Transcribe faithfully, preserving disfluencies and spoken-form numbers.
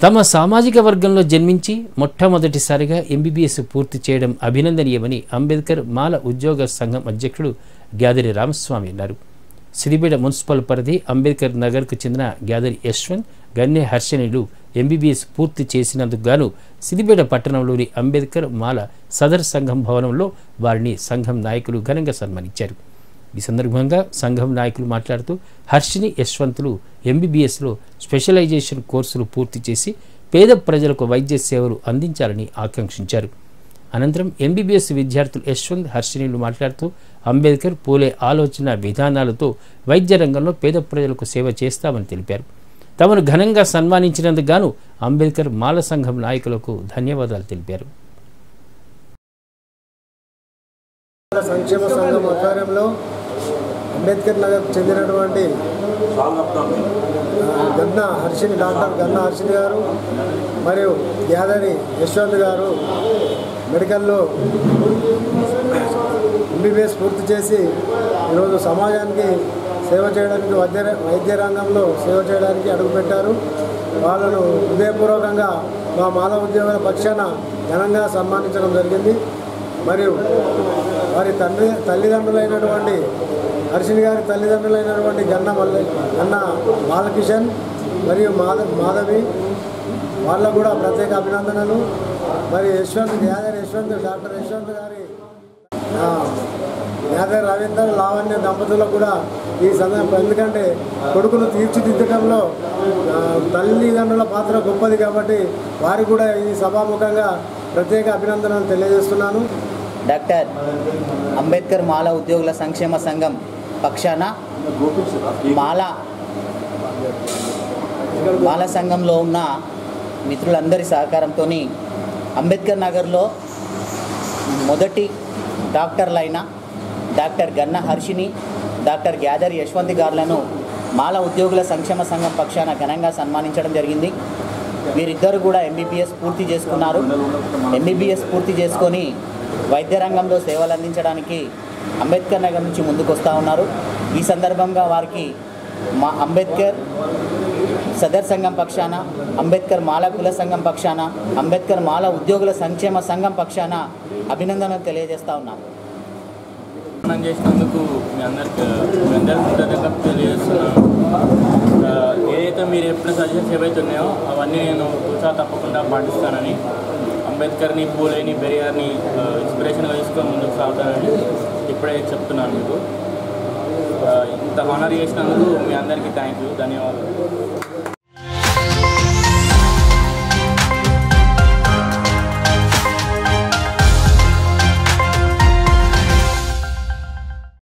తమ సామాజిక వర్గంలో జన్మించి మొట్టమొదటిసారిగా ఎంబీబీఎస్ పూర్తి చేయడం అభినందనీయమని అంబేద్కర్ మాల ఉద్యోగ సంఘం అధ్యక్షుడు గ్యాదరి రామస్వామి అన్నారు. సిద్దిపేట మున్సిపల్ పరిధి అంబేద్కర్ నగర్కు చెందిన గ్యాదరి యశ్వంత్, గన్నె హర్షణులు ఎంబీబీఎస్ పూర్తి చేసినందుకు గాను సిద్దిపేట పట్టణంలోని అంబేద్కర్ మాల సదర్ సంఘం భవనంలో వారిని సంఘం నాయకులు ఘనంగా సన్మానించారు. ఈ సందర్భంగా సంఘం నాయకులు మాట్లాడుతూ హర్షిని యశ్వంతులు ఎంబీబీఎస్లో స్పెషలైజేషన్ కోర్సులు పూర్తి చేసి పేద ప్రజలకు వైద్య సేవలు అందించాలని ఆకాంక్షించారు. అనంతరం ఎంబీబీఎస్ విద్యార్థులు యశ్వంత్, హర్షినిలు మాట్లాడుతూ అంబేద్కర్, పూలే ఆలోచన విధానాలతో వైద్య రంగంలో పేద ప్రజలకు సేవ చేస్తామని తెలిపారు. తమను ఘనంగా సన్మానించినందుకు గాను అంబేద్కర్ మాల సంఘం నాయకులకు ధన్యవాదాలు తెలిపారు. సంక్షేమ సంఘం ఆధ్వర్యంలో అంబేద్కర్ నగర్ చెందినటువంటి గన్న హర్షిని డాక్టర్ గన్న హర్షిని గారు మరియు గ్యాదరి యశ్వంత్ గారు మెడికల్లో ఎంబీబీఎస్ పూర్తి చేసి ఈరోజు సమాజానికి సేవ చేయడానికి వైద్య వైద్య రంగంలో సేవ చేయడానికి అడుగుపెట్టారు. వాళ్ళను హృదయపూర్వకంగా మా మాల ఉద్యోగుల పక్షాన ఘనంగా సన్మానించడం జరిగింది. మరియు వారి తండ్రి తల్లిదండ్రులైనటువంటి హర్షిని గారి తల్లిదండ్రులైనటువంటి గన్న మల్ల గన్న బాలకిషన్ మరియు మాధ మాధవి వాళ్ళకు కూడా ప్రత్యేక అభినందనలు. మరి యశ్వంత్ గ్యాదర్ యశ్వంత్ డాక్టర్ యశ్వంత్ గారి గ్యాదర్ రవీందర్ లావణ్య దంపతులకు కూడా ఈ సందర్భం, ఎందుకంటే కొడుకును తీర్చిదిద్దడంలో తల్లిదండ్రుల పాత్ర గొప్పది కాబట్టి వారికి కూడా ఈ సభాముఖంగా ప్రత్యేక అభినందనలు తెలియజేస్తున్నాను. డాక్టర్ అంబేద్కర్ మాల ఉద్యోగుల సంక్షేమ సంఘం పక్షాన మాల మాల సంఘంలో ఉన్న మిత్రులందరి సహకారంతో అంబేద్కర్ నగర్లో మొదటి డాక్టర్లైన డాక్టర్ గన్న హర్షిని, డాక్టర్ గ్యాదర్ యశ్వంత్ గారులను మాల ఉద్యోగుల సంక్షేమ సంఘం పక్షాన ఘనంగా సన్మానించడం జరిగింది. వీరిద్దరు కూడా ఎంబీబీఎస్ పూర్తి చేసుకున్నారు. ఎంబీబీఎస్ పూర్తి చేసుకొని వైద్య రంగంలో సేవలు అందించడానికి అంబేద్కర్ నగర్ నుంచి ముందుకు వస్తూ ఉన్నారు. ఈ సందర్భంగా వారికి మా అంబేద్కర్ సదర్ సంఘం పక్షాన, అంబేద్కర్ మాల కుల సంఘం పక్షాన, అంబేద్కర్ మాల ఉద్యోగుల సంక్షేమ సంఘం పక్షాన అభినందనలు తెలియజేస్తూ ఉన్నాం. చేసినందుకు మీ అందరికి మీ అందరికీ కృతజ్ఞతలు తెలియజేస్తున్నాను. ఏదైతే మీరు ఎప్పుడు సజెషన్స్ ఏవైతే ఉన్నాయో అవన్నీ నేను తూచా తప్పకుండా పాటిస్తానని, అంబేద్కర్ని, పూలేని, పెరియార్ని ఇన్స్పిరేషన్గా తీసుకొని ముందుకు సాగుతానని ఇప్పుడే చెప్తున్నాను మీకు. ఇంత హానర్ చేసినందుకు మీ అందరికీ థ్యాంక్ యూ, ధన్యవాదాలు.